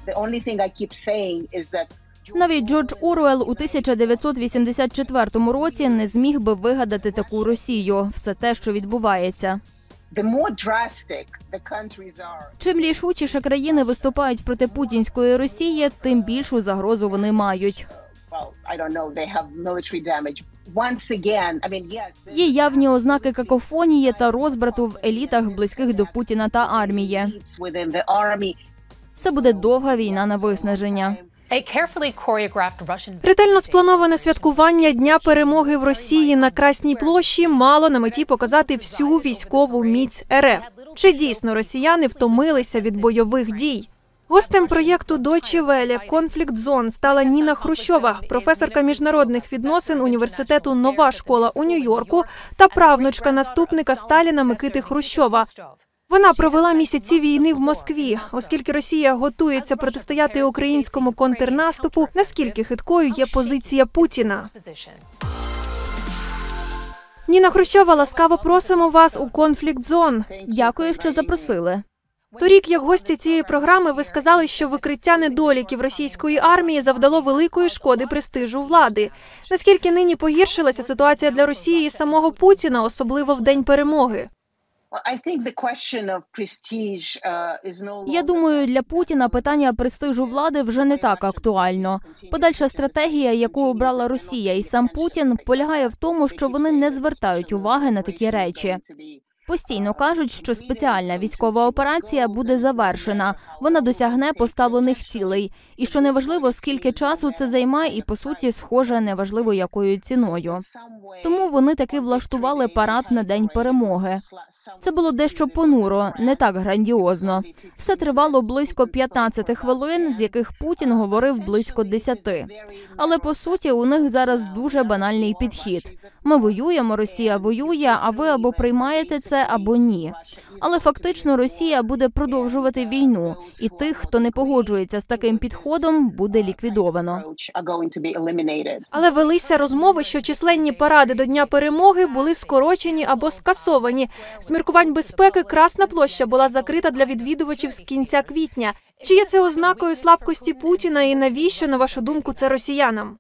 Навіть Джордж Оруелл у 1984 році не зміг би вигадати таку Росію. Все те, що відбувається. Чим рішучіше країни виступають проти путінської Росії, тим більшу загрозу вони мають. Є явні ознаки какофонії та розбрату в елітах близьких до Путіна та армії. Це буде довга війна на виснаження. Ретельно сплановане святкування Дня перемоги в Росії на Красній площі мало на меті показати всю військову міць РФ. Чи дійсно росіяни втомилися від бойових дій? Гостем проєкту Deutsche Welle «Conflict Zone» стала Ніна Хрущова, професорка міжнародних відносин університету «Нова школа» у Нью-Йорку та правнучка наступника Сталіна Микити Хрущова. Вона провела місяці війни в Москві. Оскільки Росія готується протистояти українському контрнаступу, наскільки хиткою є позиція Путіна? Ніна Хрущова, ласкаво просимо вас у «Conflict Zone». Дякую, що запросили. Торік, як гості цієї програми, ви сказали, що викриття недоліків російської армії завдало великої шкоди престижу влади. Наскільки нині погіршилася ситуація для Росії і самого Путіна, особливо в День перемоги? Я думаю, для Путіна питання престижу влади вже не так актуально. Подальша стратегія, яку обрала Росія і сам Путін, полягає в тому, що вони не звертають уваги на такі речі. Постійно кажуть, що спеціальна військова операція буде завершена, вона досягне поставлених цілей. І що неважливо, скільки часу це займає і, по суті, схоже, неважливо, якою ціною. Тому вони таки влаштували парад на День перемоги. Це було дещо понуро, не так грандіозно. Все тривало близько 15 хвилин, з яких Путін говорив близько 10. Але, по суті, у них зараз дуже банальний підхід. Ми воюємо, Росія воює, а ви або приймаєте це, або ні. Але фактично Росія буде продовжувати війну, і тих, хто не погоджується з таким підходом, буде ліквідовано. Але велися розмови, що численні паради до Дня перемоги були скорочені або скасовані. З міркувань безпеки Красна площа була закрита для відвідувачів з кінця квітня. Чи є це ознакою слабкості Путіна і навіщо, на вашу думку, це росіянам?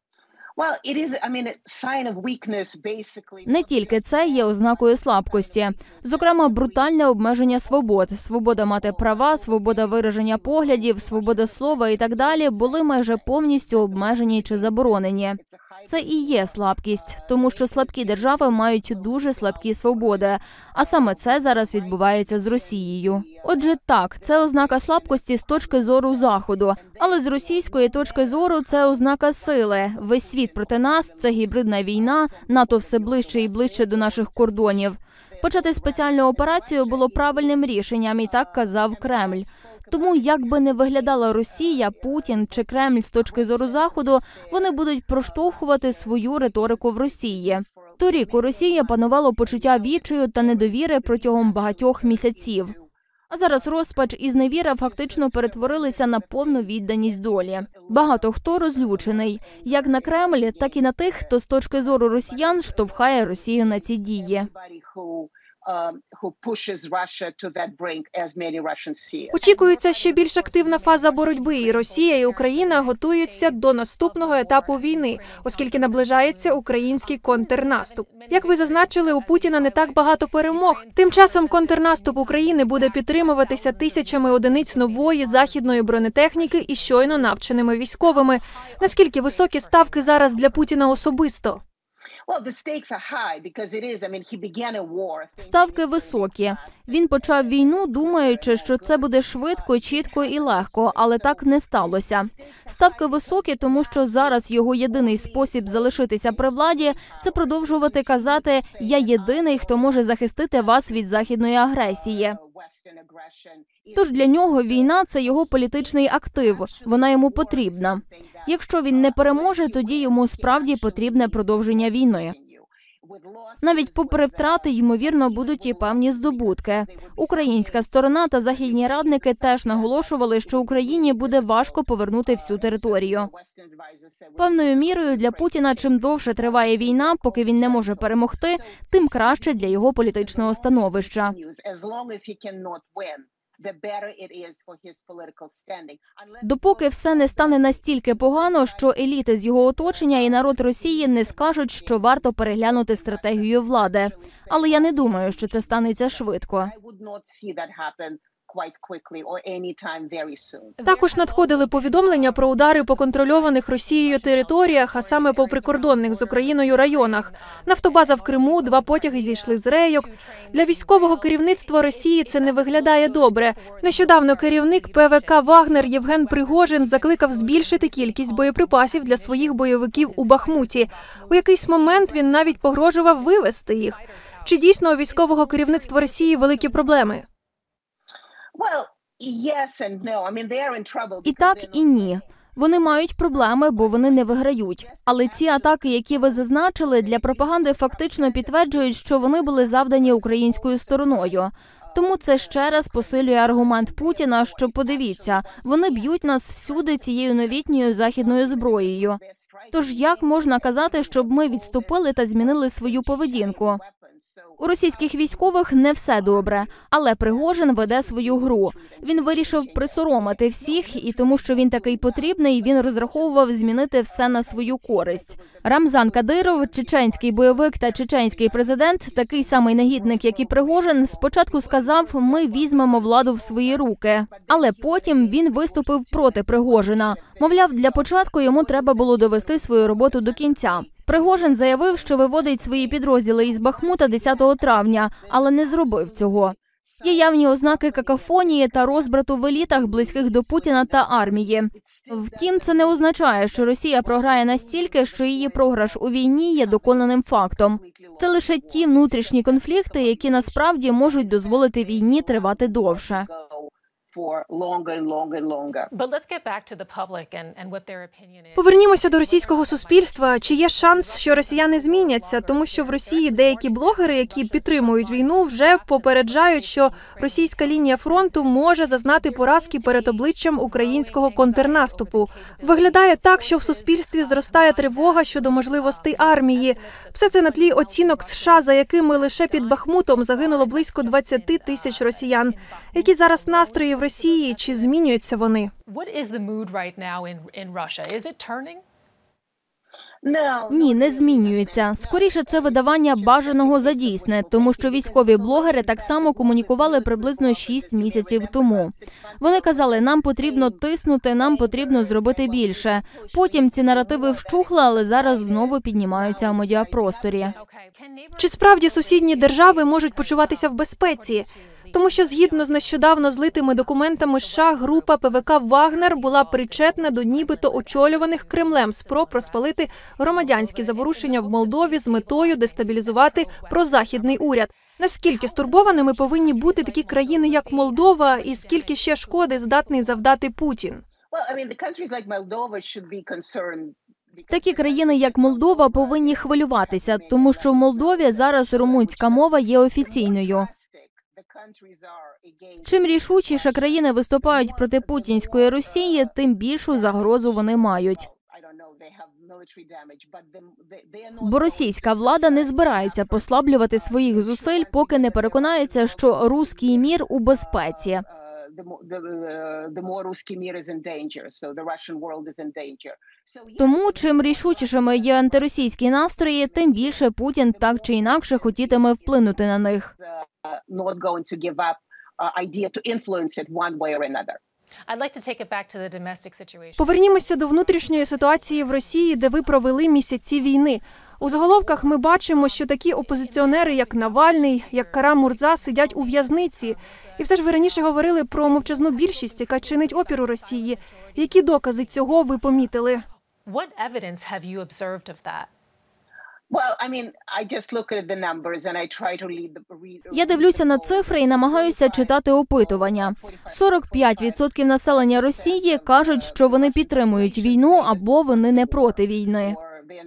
Не тільки це є ознакою слабкості. Зокрема, брутальне обмеження свобод, свобода мати права, свобода вираження поглядів, свобода слова і так далі були майже повністю обмежені чи заборонені. Це і є слабкість, тому що слабкі держави мають дуже слабкі свободи, а саме це зараз відбувається з Росією. Отже, так, це ознака слабкості з точки зору Заходу, але з російської точки зору це ознака сили. Весь світ проти нас, це гібридна війна, НАТО все ближче і ближче до наших кордонів. Почати спеціальну операцію було правильним рішенням, і так казав Кремль. Тому, як би не виглядала Росія, Путін чи Кремль з точки зору Заходу, вони будуть проштовхувати свою риторику в Росії. Торік у Росії панувало почуття відчаю та недовіри протягом багатьох місяців. А зараз розпач і зневіра фактично перетворилися на повну відданість долі. Багато хто розлючений, як на Кремль, так і на тих, хто з точки зору росіян штовхає Росію на ці дії. Очікується ще більш активна фаза боротьби, і Росія, і Україна готуються до наступного етапу війни, оскільки наближається український контрнаступ. Як ви зазначили, у Путіна не так багато перемог. Тим часом контрнаступ України буде підтримуватися тисячами одиниць нової західної бронетехніки і щойно навченими військовими. Наскільки високі ставки зараз для Путіна особисто? Ставки високі. Він почав війну, думаючи, що це буде швидко, чітко і легко, але так не сталося. Ставки високі, тому що зараз його єдиний спосіб залишитися при владі – це продовжувати казати «я єдиний, хто може захистити вас від західної агресії». Тож для нього війна – це його політичний актив, вона йому потрібна. Якщо він не переможе, тоді йому справді потрібне продовження війни. Навіть попри втрати, ймовірно, будуть і певні здобутки. Українська сторона та західні радники теж наголошували, що Україні буде важко повернути всю територію. Певною мірою для Путіна чим довше триває війна, поки він не може перемогти, тим краще для його політичного становища. Допоки все не стане настільки погано, що еліти з його оточення і народ Росії не скажуть, що варто переглянути стратегію влади. Але я не думаю, що це станеться швидко. Також надходили повідомлення про удари по контрольованих Росією територіях, а саме по прикордонних з Україною районах. Нафтобаза в Криму, 2 потяги зійшли з рейок. Для військового керівництва Росії це не виглядає добре. Нещодавно керівник ПВК «Вагнер» Євген Пригожин закликав збільшити кількість боєприпасів для своїх бойовиків у Бахмуті. У якийсь момент він навіть погрожував вивезти їх. Чи дійсно у військового керівництва Росії великі проблеми? І так, і ні. Вони мають проблеми, бо вони не виграють. Але ці атаки, які ви зазначили, для пропаганди фактично підтверджують, що вони були завдані українською стороною. Тому це ще раз посилює аргумент Путіна, що подивіться, вони б'ють нас всюди цією новітньою західною зброєю. Тож як можна казати, щоб ми відступили та змінили свою поведінку? У російських військових не все добре, але Пригожин веде свою гру. Він вирішив присоромити всіх, і тому, що він такий потрібний, він розраховував змінити все на свою користь. Рамзан Кадиров, чеченський бойовик та чеченський президент, такий самий негідник, як і Пригожин, спочатку сказав, ми візьмемо владу в свої руки. Але потім він виступив проти Пригожина. Мовляв, для початку йому треба було довести свою роботу до кінця. Пригожин заявив, що виводить свої підрозділи із Бахмута 10 травня, але не зробив цього. Є явні ознаки какофонії та розбрату в елітах, близьких до Путіна та армії. Втім, це не означає, що Росія програє настільки, що її програш у війні є доконаним фактом. Це лише ті внутрішні конфлікти, які насправді можуть дозволити війні тривати довше. Повернімося до російського суспільства. Чи є шанс, що росіяни зміняться? Тому що в Росії деякі блогери, які підтримують війну, вже попереджають, що російська лінія фронту може зазнати поразки перед обличчям українського контрнаступу. Виглядає так, що в суспільстві зростає тривога щодо можливостей армії. Все це на тлі оцінок США, за якими лише під Бахмутом загинуло близько 20 тисяч росіян. Які зараз настрої в Росії, чи змінюються вони? Ні, не змінюється. Скоріше, це видавання бажаного за дійсне, тому що військові блогери так само комунікували приблизно 6 місяців тому. Вони казали, нам потрібно тиснути, нам потрібно зробити більше. Потім ці наративи вщухли, але зараз знову піднімаються у медіапросторі. Чи справді сусідні держави можуть почуватися в безпеці? Тому що згідно з нещодавно злитими документами США, група ПВК «Вагнер» була причетна до нібито очолюваних Кремлем спроб розпалити громадянські заворушення в Молдові з метою дестабілізувати прозахідний уряд. Наскільки стурбованими повинні бути такі країни, як Молдова, і скільки ще шкоди здатний завдати Путін? Такі країни, як Молдова, повинні хвилюватися, тому що в Молдові зараз румунська мова є офіційною. Чим рішучіше країни виступають проти путінської Росії, тим більшу загрозу вони мають. Бо російська влада не збирається послаблювати своїх зусиль, поки не переконається, що руський мір у безпеці. Тому, чим рішучішими є антиросійські настрої, тим більше Путін так чи інакше хотітиме вплинути на них. Повернімося до внутрішньої ситуації в Росії, де ви провели місяці війни. У заголовках ми бачимо, що такі опозиціонери, як Навальний, як Кара-Мурза, сидять у в'язниці. І все ж ви раніше говорили про мовчазну більшість, яка чинить опір у Росії. Які докази цього ви помітили? Я дивлюся на цифри і намагаюся читати опитування. 45% населення Росії кажуть, що вони підтримують війну або вони не проти війни.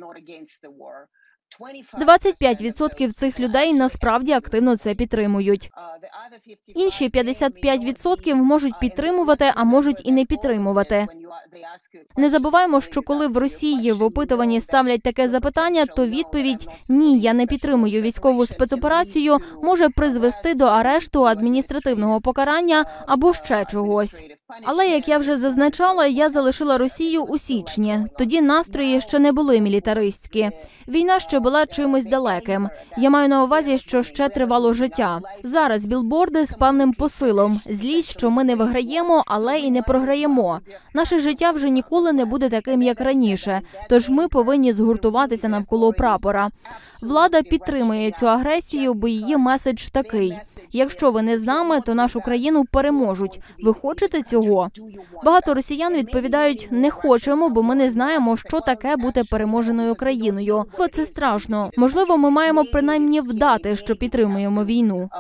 25% цих людей насправді активно це підтримують. Інші 55% можуть підтримувати, а можуть і не підтримувати. Не забуваємо, що коли в Росії в опитуванні ставлять таке запитання, то відповідь «ні, я не підтримую військову спецоперацію» може призвести до арешту, адміністративного покарання або ще чогось. Але, як я вже зазначала, я залишила Росію у січні. Тоді настрої ще не були мілітаристські. Війна ще була чимось далеким. Я маю на увазі, що ще тривало життя. Зараз білборди з певним посилом. Злість, що ми не виграємо, але і не програємо. Наше життя вже ніколи не буде таким, як раніше. Тож ми повинні згуртуватися навколо прапора. Влада підтримує цю агресію, бо її меседж такий. Якщо ви не з нами, то нашу країну переможуть. Ви хочете цього? Багато росіян відповідають, не хочемо, бо ми не знаємо, що таке бути переможеною країною. Бо це страшно. Можливо, ми маємо принаймні вдати, що підтримуємо війну.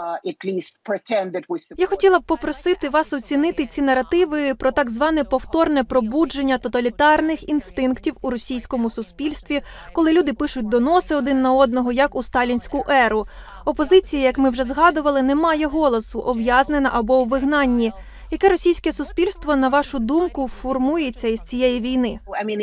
Я хотіла б попросити вас оцінити ці наративи про так зване повторне пробудження тоталітарних інстинктів у російському суспільстві, коли люди пишуть доноси один на одного, як у сталінську еру. Опозиція, як ми вже згадували, не має голосу, ув'язнена або у вигнанні. Яке російське суспільство, на вашу думку, формується із цієї війни?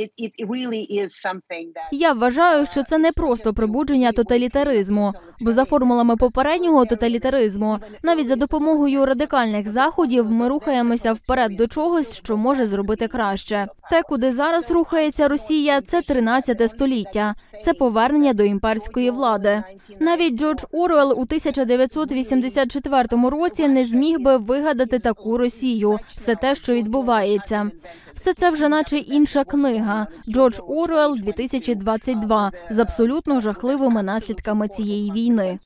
Я вважаю, що це не просто пробудження тоталітаризму, бо за формулами попереднього тоталітаризму, навіть за допомогою радикальних заходів ми рухаємося вперед до чогось, що може зробити краще. Те, куди зараз рухається Росія, це 13 століття. Це повернення до імперської влади. Навіть Джордж Оруелл у 1984 році не зміг би вигадати таку Росію. Все те, що відбувається. Все це вже наче інша книга. Джордж Оруелл 2022 з абсолютно жахливими наслідками цієї війни.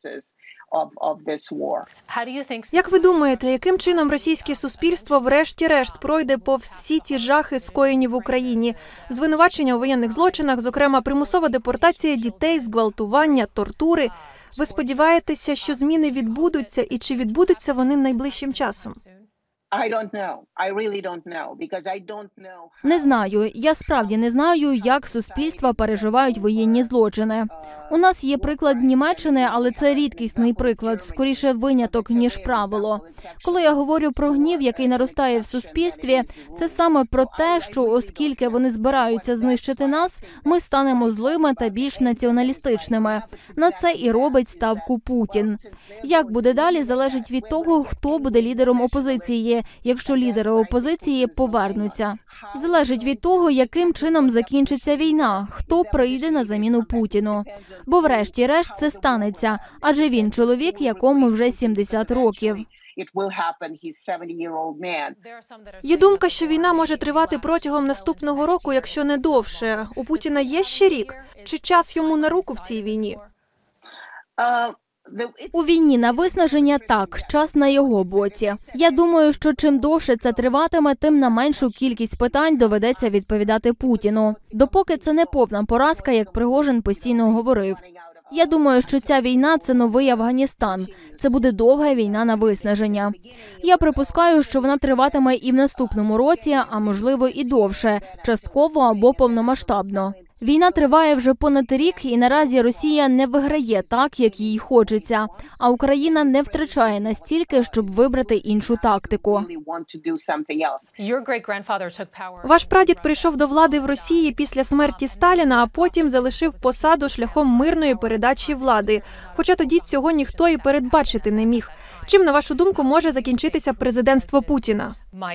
Як ви думаєте, яким чином російське суспільство врешті-решт пройде повз всі ті жахи, скоєні в Україні? Звинувачення у воєнних злочинах, зокрема примусова депортація дітей, зґвалтування, тортури. Ви сподіваєтеся, що зміни відбудуться, і чи відбудуться вони найближчим часом? Не знаю. Я справді не знаю, як суспільства переживають воєнні злочини. У нас є приклад Німеччини, але це рідкісний приклад, скоріше виняток, ніж правило. Коли я говорю про гнів, який наростає в суспільстві, це саме про те, що оскільки вони збираються знищити нас, ми станемо злими та більш націоналістичними. На це і робить ставку Путін. Як буде далі, залежить від того, хто буде лідером опозиції, якщо лідери опозиції повернуться. Залежить від того, яким чином закінчиться війна, хто прийде на заміну Путіну. Бо врешті-решт це станеться, адже він чоловік, якому вже 70 років. Є думка, що війна може тривати протягом наступного року, якщо не довше. У Путіна є ще рік? Чи час йому на руку в цій війні? У війні на виснаження – так, час на його боці. Я думаю, що чим довше це триватиме, тим на меншу кількість питань доведеться відповідати Путіну. Допоки це не повна поразка, як Пригожин постійно говорив. Я думаю, що ця війна – це новий Афганістан. Це буде довга війна на виснаження. Я припускаю, що вона триватиме і в наступному році, а можливо і довше, частково або повномасштабно. Війна триває вже понад рік, і наразі Росія не виграє так, як їй хочеться. А Україна не втрачає настільки, щоб вибрати іншу тактику. Ваш прадід прийшов до влади в Росії після смерті Сталіна, а потім залишив посаду шляхом мирної передачі влади. Хоча тоді цього ніхто і передбачити не міг. Чим, на вашу думку, може закінчитися президентство Путіна?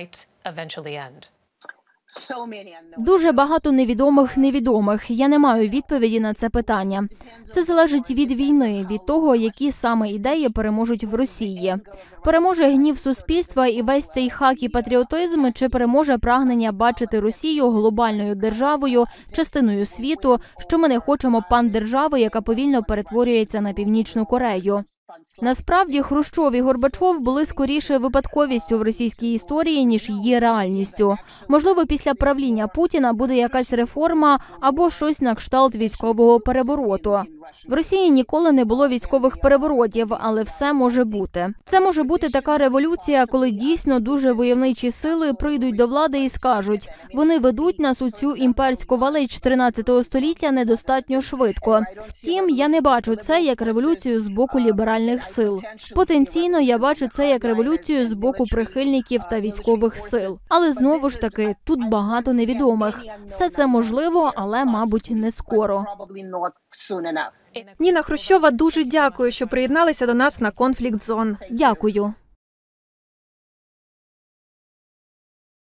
Дуже багато невідомих. Я не маю відповіді на це питання. Це залежить від війни, від того, які саме ідеї переможуть в Росії. Переможе гнів суспільства і весь цей хак і патріотизм, чи переможе прагнення бачити Росію глобальною державою, частиною світу, що ми не хочемо пандержави, яка повільно перетворюється на Північну Корею. Насправді, Хрущов і Горбачов були скоріше випадковістю в російській історії, ніж її реальністю. Можливо, після правління Путіна буде якась реформа або щось на кшталт військового перевороту. В Росії ніколи не було військових переворотів, але все може бути. Це може бути така революція, коли дійсно дуже войовничі сили прийдуть до влади і скажуть, вони ведуть нас у цю імперську велич 13 століття недостатньо швидко. Втім, я не бачу це як революцію з боку ліберальних сил. Потенційно я бачу це як революцію з боку прихильників та військових сил. Але знову ж таки, тут багато невідомих. Все це можливо, але, мабуть, не скоро. Ніна Хрущова дуже дякую, що приєдналися до нас на Conflict Zone. Дякую.